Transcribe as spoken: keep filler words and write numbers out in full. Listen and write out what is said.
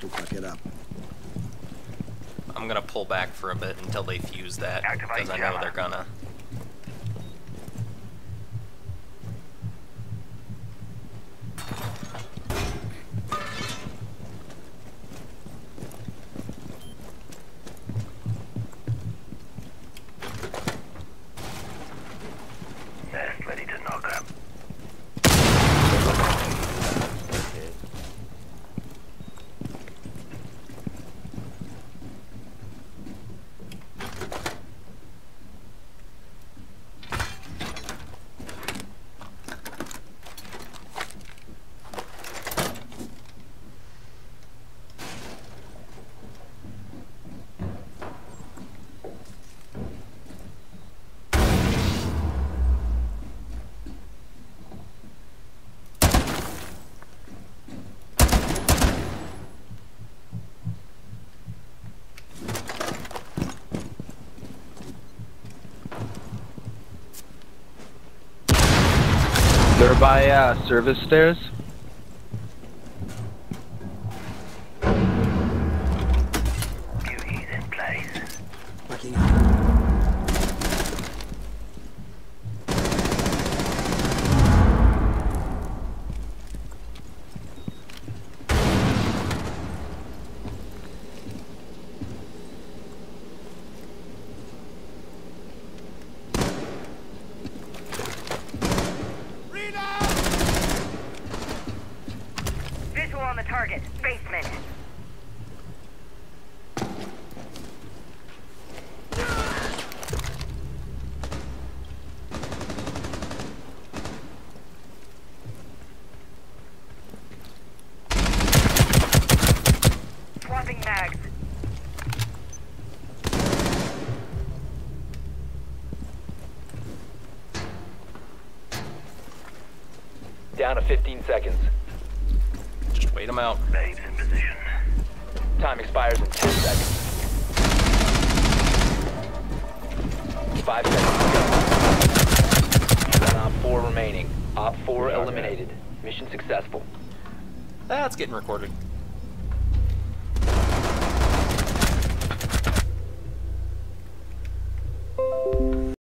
to fuck it up. I'm gonna pull back for a bit until they fuse that, because I know they're gonna. Nest ready to knock up. They're by uh, service stairs. U E's in place. Fucking hell. Visual on the target. Basement. Swapping mags. Down to fifteen seconds. Just wait them out. Babes in position. Time expires in ten seconds. Five seconds to go. One op four remaining. Op four eliminated. Mission successful. That's getting recorded.